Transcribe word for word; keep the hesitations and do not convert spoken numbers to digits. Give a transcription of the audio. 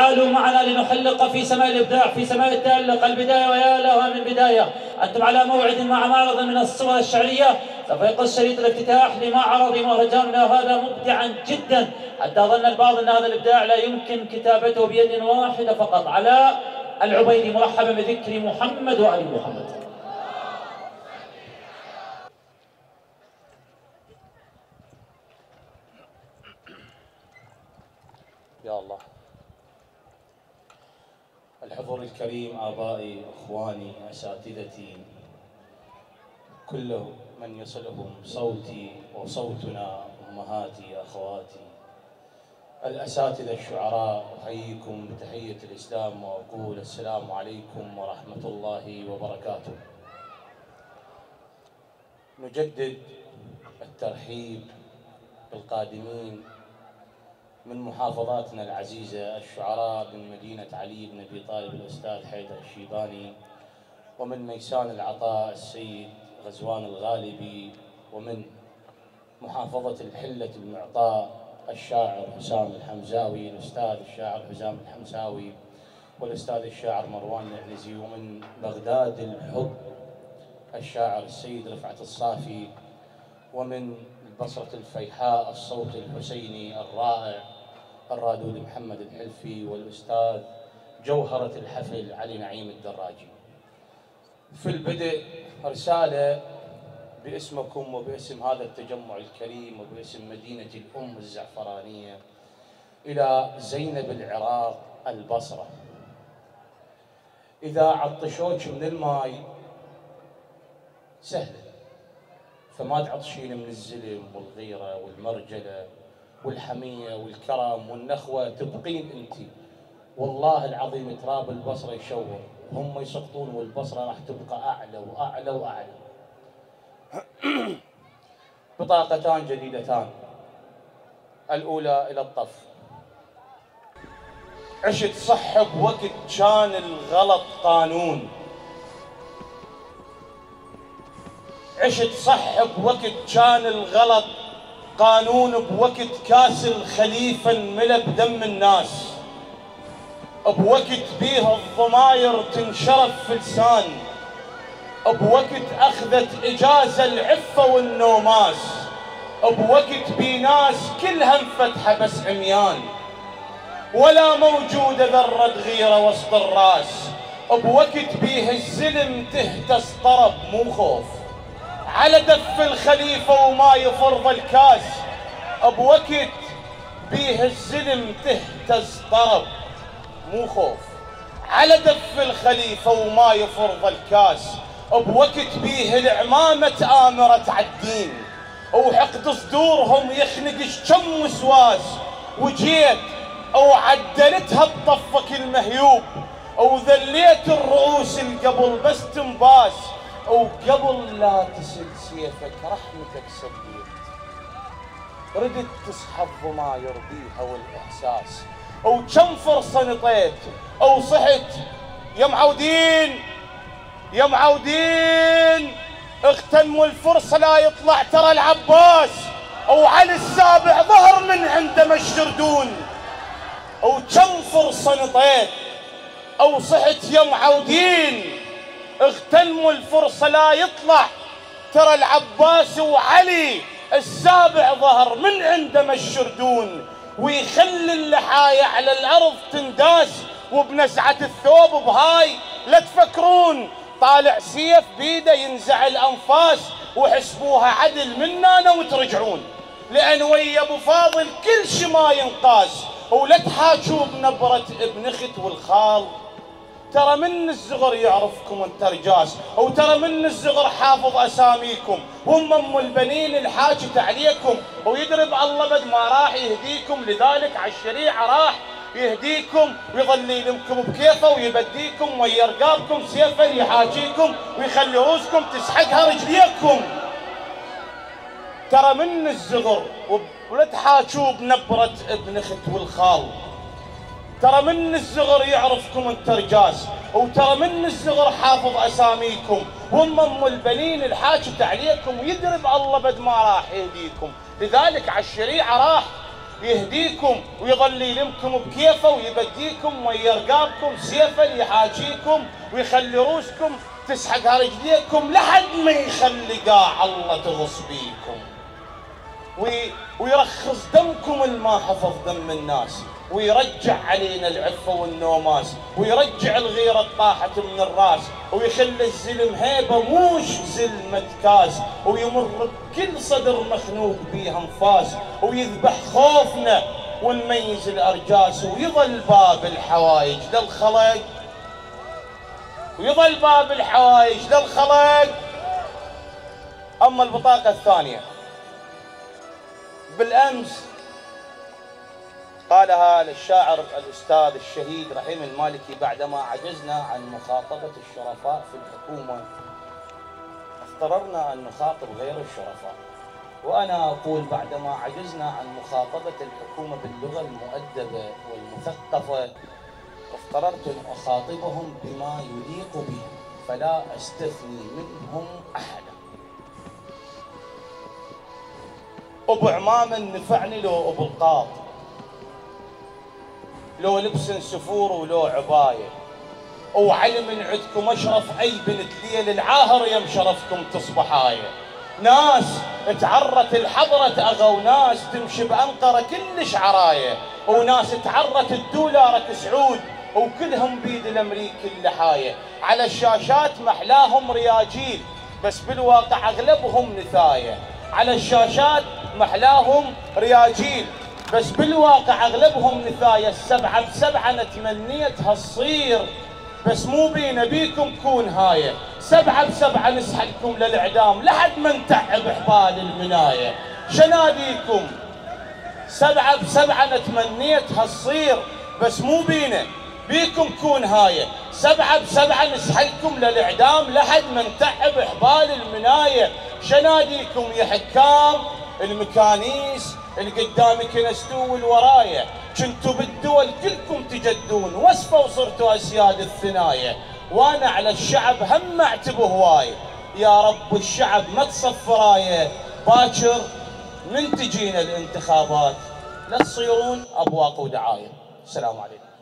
تعالوا معنا لنحلق في سماء الإبداع، في سماء التألق، البداية ويا لها من بداية. أنتم على موعد مع معرض من الصور الشعرية، سوف يقص شريط الافتتاح لمعرض مهرجاننا هذا مبدعا جدا، حتى ظن البعض أن هذا الإبداع لا يمكن كتابته بيد واحدة فقط. على العبيدي مرحبا بذكر محمد وآل محمد. يا الله. الحضور الكريم، آبائي، إخواني، أساتذتي، كل من يصلهم صوتي وصوتنا، أمهاتي، أخواتي، الأساتذة الشعراء، أحييكم بتحية الإسلام وأقول السلام عليكم ورحمة الله وبركاته. نجدد الترحيب بالقادمين من محافظاتنا العزيزة، الشعراء من مدينة علي بن أبي طالب الأستاذ حيدر الشيباني، ومن ميسان العطاء السيد غزوان الغالبي، ومن محافظة الحلة المعطاء الشاعر حسام الحمزاوي، الأستاذ الشاعر حسام الحمزاوي، والأستاذ الشاعر مروان العنزي، ومن بغداد الحب الشاعر السيد رفعت الصافي، ومن البصرة الفيحاء الصوت الحسيني الرائع الرادود محمد الحلفي، والأستاذ جوهرة الحفل علي نعيم الدراجي. في البدء رسالة باسمكم وباسم هذا التجمع الكريم وباسم مدينة الأم الزعفرانية إلى زينب العراق البصرة. إذا عطشوك من الماي سهلة، فما تعطشين من الزلم والغيرة والمرجلة والحمية والكرم والنخوة، تبقين أنت. والله العظيم تراب البصرة يشور، هم يسقطون والبصرة راح تبقى أعلى وأعلى وأعلى. بطاقتان جديدتان، الأولى إلى الطف. عشت صح بوقت كان الغلط قانون، عشت صح بوقت كان الغلط قانون، بوقت كاس الخليفة انملى بدم الناس، بوقت بيه الضماير تنشرف في لسان، بوقت أخذت إجازة العفة والنوماس، بوقت بي ناس كلها انفتحة بس عميان، ولا موجودة ذرة غيرة وسط الراس، بوقت بيه الزلم تهتز طرب مو خوف على دف الخليفة وما يفرض الكاس، بوقت بيه الزلم تهتز طرب مو خوف على دف الخليفة وما يفرض الكاس، بوقت بيه العمامة تآمرت عالدين وحقد صدورهم يخنقش كم وسواس، وجيت او عدلتها بطفك المهيوب وذليت الرؤوس القبل بس تنباس، وقبل لا تسد سيفك رحمتك سديت، ردت تصحى الضماير بيها والاحساس، وكم فرصه نطيت او صحت يا معودين يا معودين، اغتنموا الفرصه لا يطلع ترى العباس، وعلي السابع ظهر من عندما الشردون، وكم فرصه نطيت او صحت يا معودين، اغتنموا الفرصة لا يطلع ترى العباس، وعلي السابع ظهر من عندما الشردون، ويخلي اللحايا على الأرض تنداس، وبنزعة الثوب بهاي لا تفكرون طالع سيف بيده ينزع الأنفاس، وحسبوها عدل مننا وترجعون، لأن ويا أبو فاضل كل شي ما ينقاس، ولا تحاجوا بنبرة ابن أخت والخال، ترى من الصغر يعرفكم الترجاس، وترى من الصغر حافظ اساميكم، هم ام البنين الحاجة عليكم، ويدرب الله بد ما راح يهديكم، لذلك على الشريعة راح يهديكم ويظل يلمكم بكيفه ويبديكم ويا رقابكم سيفا يحاجيكم ويخلي رؤوسكم تسحقها رجليكم. ترى من الصغر ولا تحاجوا بنبرة ابن اخت والخال، ترى من الصغر يعرفكم الترجاس، وترى من الصغر حافظ اساميكم، هم ام البنين الحاجة عليكم، ويدرب الله بد ما راح يهديكم، لذلك على الشريعة راح يهديكم ويظل يلمكم بكيفه ويبديكم ويا رقابكم سيفه يحاجيكم ويخلي روسكم تسحق على رجليكم لحد ما يخلي قاع الله تغص بيكم، وي ويرخص دمكم الما حفظ دم الناس، ويرجع علينا العفه والنوماس، ويرجع الغيره طاحت من الراس، ويخلي الزلم هيبه موش زلمه كاس، ويمر بكل صدر مخنوق بيها انفاس، ويذبح خوفنا ونميز الارجاس، ويظل باب الحوايج للخلق، ويظل باب الحوايج للخلق. اما البطاقه الثانيه بالامس قالها للشاعر الأستاذ الشهيد رحيم المالكي بعدما عجزنا عن مخاطبة الشرفاء في الحكومة اضطررنا أن نخاطب غير الشرفاء، وأنا أقول بعدما عجزنا عن مخاطبة الحكومة باللغة المؤدبة والمثقفة اضطررت أن أخاطبهم بما يليق بهم فلا أستثني منهم أحدا. أبو عمامة نفعني لو أبو القاط، لو لبس سفور ولو عباية، وعلم ان عندكم اشرف اي بنت ليل العاهر يم شرفكم تصبحايه. ناس تعرت الحضرة اغوا ناس تمشي بانقرة كلش عرايه، وناس تعرت الدولار سعود وكلهم بيد الامريكي اللحايه. على الشاشات محلاهم رياجيل بس بالواقع اغلبهم نثايه. على الشاشات محلاهم رياجيل بس بالواقع اغلبهم نثايا. السبعه بسبعه نتمنيتها تصير بس مو بينا بيكم كون هايه. سبعه بسبعه نسحلكم للاعدام لحد ما نتعب حبال المنايه. شناديكم سبعه بسبعه نتمنيتها تصير بس مو بينا بيكم كون هايه. سبعه بسبعه نسحلكم للاعدام لحد ما نتعب حبال المنايه. شناديكم يا حكام المكانيس اللي قدامي كنستوا والورايا. كنتوا بالدول كلكم تجدون وصفه وصرتوا اسياد الثنايا. وانا على الشعب هم اعتبه هوايه. يا رب الشعب ما تصف رايه. باكر من تجينا الانتخابات لا تصيرون ابواق ودعايه. السلام عليكم.